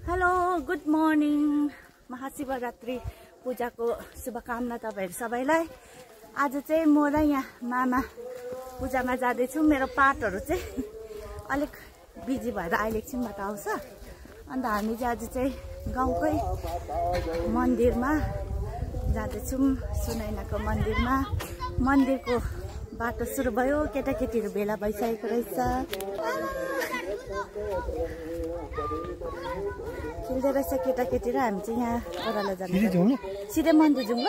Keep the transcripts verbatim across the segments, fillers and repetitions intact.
Hello good morning Mahashivratri पूजाको शुभकामना तपाईहरु सबैलाई। आज चाहिँ म र यहाँ मामा पूजामा जाँदैछु। मेरो पाठहरु चाहिँ अलिक बिजी भएर अहिले एकछिनबाट आउँछ। अन्त हामी चाहिँ आज चाहिँ गाउँकै मन्दिरमा जाँदैछौँ, सुनैनाको मन्दिरमा। मन्दिरको बाटो सुरु भयो, केटाकेटीहरु भेला भइसकेको रहेछ। खेल्दै रहेछ केटाकेटी र हामी चाहिँ यहाँ ओह्रालो जान्छौँ। सिधै मन्दिर जाउँ ल।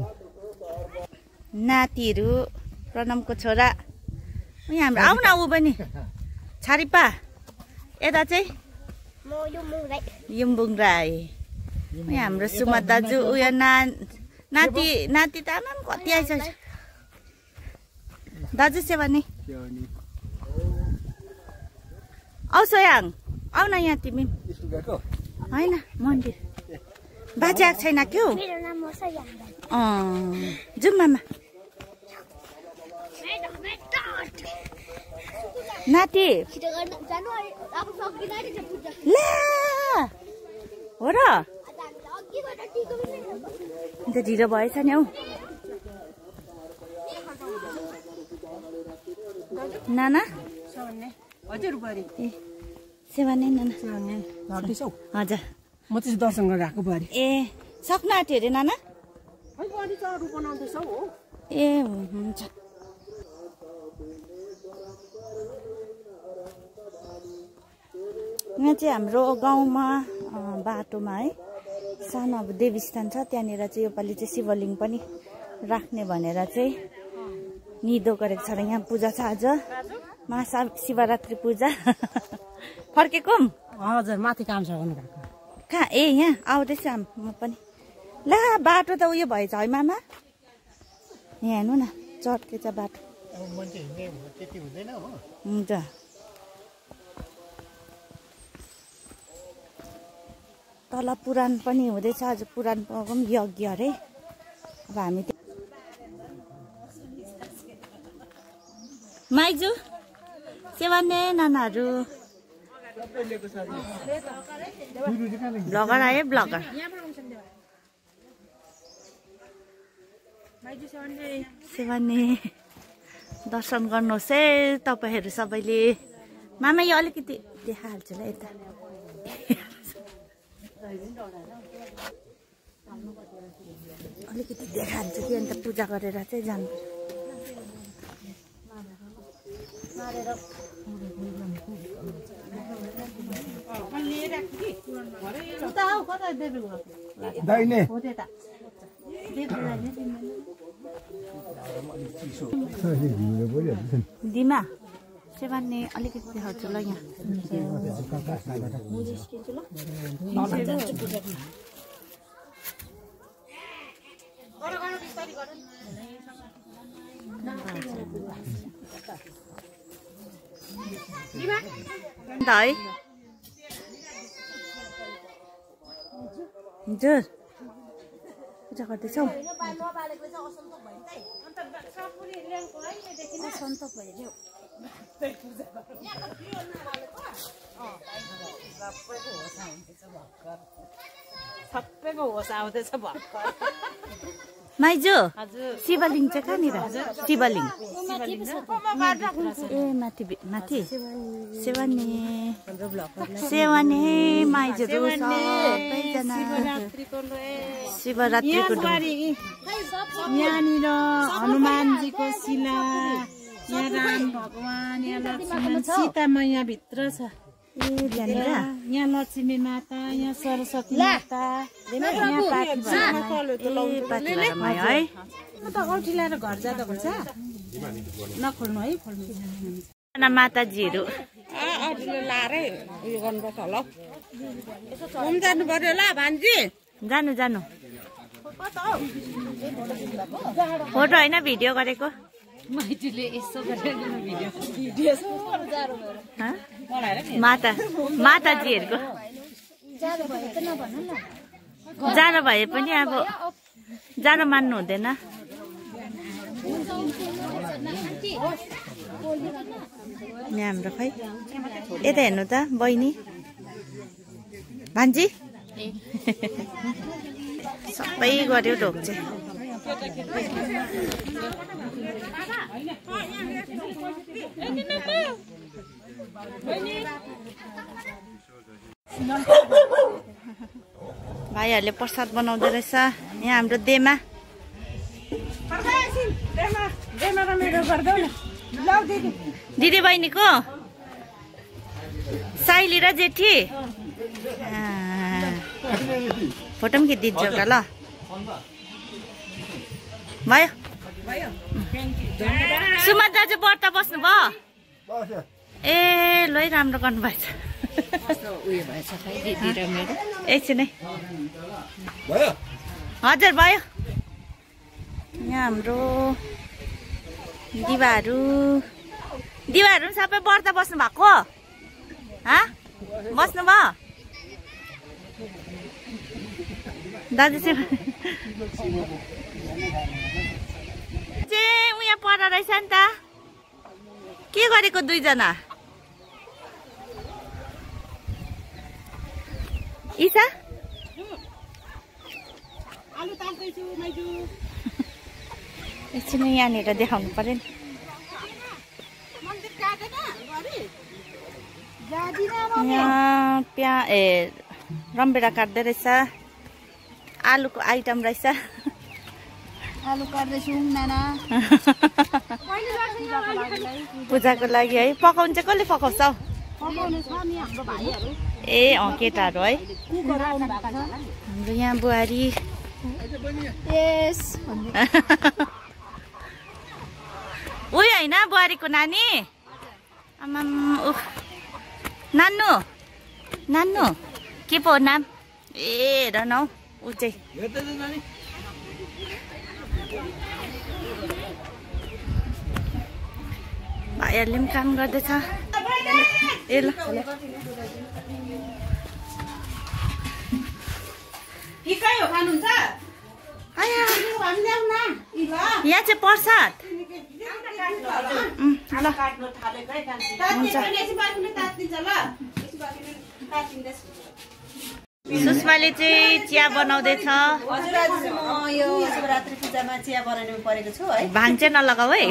नातिहरु प्रणमको छोरा हाम्रो आउ न, ऊ पनि छारिपा। यता चाहिँ युम्बुङ राई हाम्रो सुमा दाजु। उयो ना नाति नाति त आमा कति आइसक्छ। दाजु सेवा नि आउ सोयाङ, आउ न यहाँ तिमी। होइन मन्दिर बाजे आएको छैन के हो? जाउँ मामा। नाति ला हो र, अन्त ढिलो भएछ नि हौ। नाना हजुर बुहारी ए सेवा नै नाना लड्दैछौ? हजुर म चाहिँ दर्शन गरेर आएको बुहारी। ए सक्नु आँट्यो अरे नाना? बुहारी त अरू बनाउँदैछौ हो? ए हुन्छ। यहाँ चाहिँ हाम्रो गाउँमा बाटोमा है सानो अब देवीस्थान छ। त्यहाँनिर चाहिँ योपालि चाहिँ शिवलिङ्ग पनि राख्ने भनेर चाहिँ निधो गरेको छ र यहाँ पूजा छ आज, महाशा शिवरात्रि पूजा। फर्केको हजुर, माथि काम छ भन्नु भएको। कहाँ? ए यहाँ आउँदैछु म पनि। ला बाटो त उयो भएछ है मामा, यहाँ हेर्नु न चर्केछ बाटो। हुन्छ तल पुराण पनि हुँदैछ आज। पुराणको पनि यज्ञ अरे। अब हामी माइजू सेवाने नानाहरू ब्लगर आयो। ब्लगर सेवाने दर्शन गर्नुहोस् है तपाईँहरू सबैले। मामा यो अलिकति देखाइहाल्छु ल यता। अलिकति देखाइहाल्छु कि अन्त पूजा गरेर चाहिँ जानु। दिमा सेवाने अलिकति देखाउँछु ल यहाँ। है हजुर पूजा गर्दैछौ? सबैको होस आउँदैछ भर्खर। माइजू शिवलिङ्ग चाहिँ कहाँनिर? शिवलिङ्ग ए माथि माथि। सेवानी सेवानी माइजूहरू सबैजना शिवरात्रिको यहाँनिर हनुमानजीको शिला, यहाँ राम भगवान, यहाँ लक्ष्मण सीता मैया भित्र छ। ए त्यहाँनिर यहाँ लक्ष्मी माता, यहाँ सरस्वती माता, यहाँ पाथिभरामा है। म त औठी ल्याएर घर जाँदा हुन्छ। नखोल्नु है, खोल्नु माताजीहरू लाएरै उयो गर्नुपर्छ होला। घुम जानु पर्यो ल भान्जी। जानु जानु फोटो होइन भिडियो गरेको। माइतीले यसो गरेर भिडियो माता माताजीहरूको जाडो भए पनि अब जाडो मान्नु हुँदैन। यहाँ हाम्रो खै यता हेर्नु त बहिनी। भान्जी सबै गर्यो ढोक चाहिँ भाइहरूले प्रसाद बनाउँदै रहेछ यहाँ हाम्रो देमा दिदी बहिनीको साइली र जेठी फोटो पनि खिचिदिन्छु एउटा ल भयो सुमन दाजु व्रत बस्नु भयो ए ल राम्रो गर्नुभएछ एकछिनै हजुर भयो यहाँ हाम्रो दिवाहरू दिवाहरू पनि सबै व्रत बस्नु भएको बस्नु भयो दाजु चाहिँ उहाँ पर रहेछ नि त के गरेको दुईजना इसा एकछिन यहाँनिर देखाउनु पर्यो नि यहाँ प्या ए रमभेडा काट्दै रहेछ आलुको आइटम रहेछ आलु काट्दैछु नाना पूजाको लागि है पकाउनु चाहिँ कसले पकाउँछ हौ पकाउनु छ नि हाम्रो भाइहरु ए अँ केटाहरू है हाम्रो यहाँ बुहारी यस उयो होइन बुहारीको नानी आमाम उफ नान्नु नान्नु के पो नाम ए हेर न हौ ऊ चाहिँ भाइहरूले पनि काम गर्दैछ ए ल यहाँ चाहिँ प्रसाद सुषमाले चाहिँ चिया बनाउँदैछ यो शिवरात्रि पूजामा चिया बनाउनु परेको छु है भाङ चाहिँ नलगाऊ है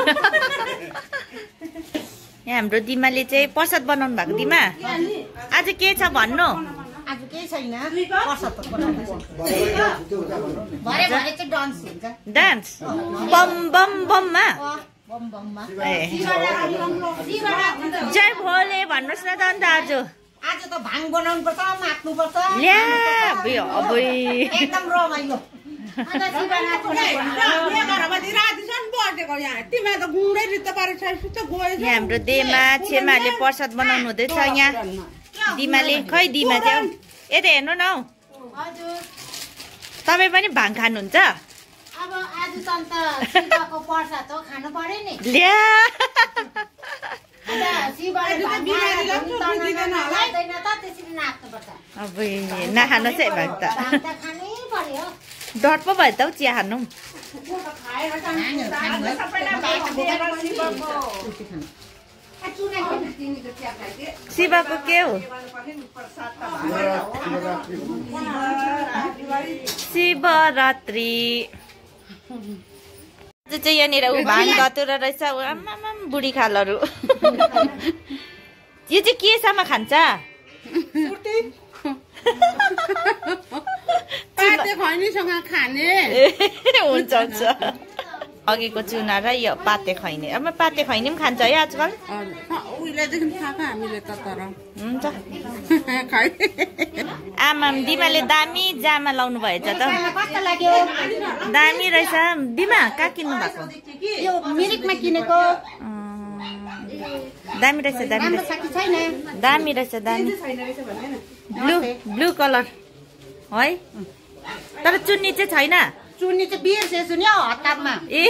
यहाँ हाम्रो दिमाले चाहिँ प्रसाद बनाउनु भएको दिमा आज के छ भन्नु आज केही छैन प्रसाद बनाउँदैछु भरे भरे चाहिँ डान्स हुन्छ डान्स बम बम बममा बम बममा जय भोले भन्नुहोस् न त अन्त आज आज त भाङ बनाउनु पर्छ माग्नु पर्छ ल्या अबे अबे एकदम रमाइलो यहाँ हाम्रो देमा छेमाले प्रसाद बनाउनु हुँदैछ यहाँ दिमाले खै दिमा चाहिँ यता हेर्नु न हौ तपाईँ पनि भाङ खानुहुन्छ अब आज त अन्त शिवको प्रसाद हो खानु पर्यो नि ल्या अब नखानु चाहिँ भाङ त डर पो भयो त हौ चिया खानु शिवको के हो शिवरात्रि चाहिँ यहाँनिर ऊ भाङ गतुरा रहेछ आमाम बुढी खालहरू यो चाहिँ केसम्म खान्छ खाने हुन्छ हुन्छ अघिको चुना र यो पाते खैनी अब पाते खैनी पनि खान्छ है आजकल उहिलेदेखि खाएको हामीले त तर हुन्छ आमाम दिमाले दामी जामा लाउनु भएछ त दामी रहेछ दिमा कहाँ किन्नु भएको यो मिरिकमा किनेको दामी रहेछ दामी रहेछ दामी रहेछ दामी ब्लू ब्लू कलर है तर चुन्नी चाहिँ छैन चुन्नी चाहिँ बिर्सेछु नि हौ हतारमा ए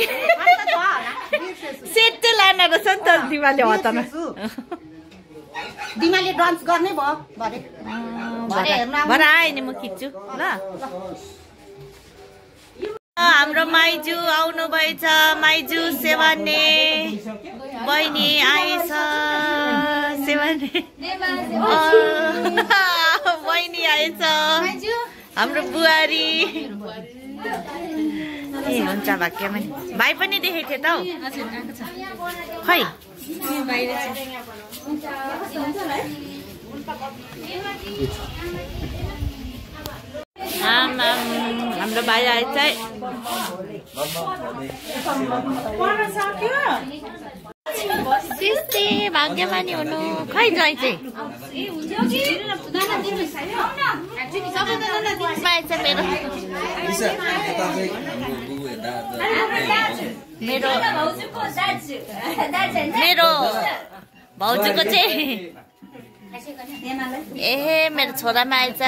सेट चाहिँ लान रहेछ नि त दिमाले हतारमा दिमाले डान्स गर्ने भयो भरे भरे आयो नि म खिच्छु ल हाम्रो माइजू आउनु भएछ माइजू सेवाने बहिनी आएछ सेवाने बहिनी हाम्रो बुहारी ए हुन्छ भाग्यमा भाइ पनि देखेको थियो त हौ खै आम आम हाम्रो भाइ आएछ है त्यस्तै भाग्यमानी हुनु खै जाइ चाहिँ मेरो मेरो भाउजूको चाहिँ ए मेरो छोरामा आएछ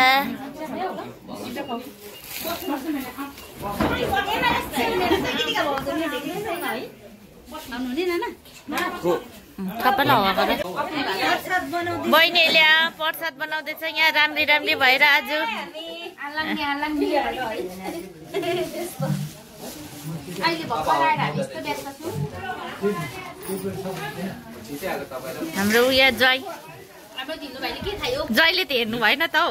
सबैलाई हवा गर बहिनीले प्रसाद बनाउँदैछ यहाँ राम्री राम्री भएर आज हाम्रो उयो जय जयले त हेर्नु भएन त हौ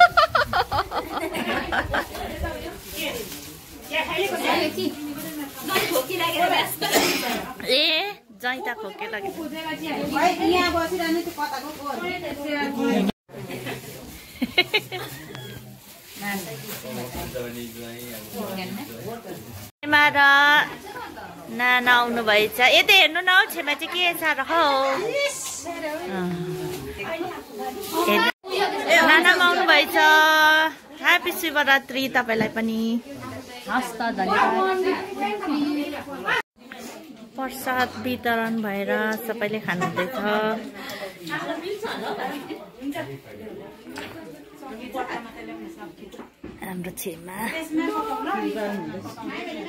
ए जय त खोके लाग्यो र नाना आउनु भएछ यतै हेर्नु न हौ छेमा चाहिँ के छ र हौ नानामा आउनु भएछ ह्यापी शिवरात्रि तपाईँलाई पनि प्रसाद वितरण भएर सबैले खानुहुँदैछ हाम्रो छेमा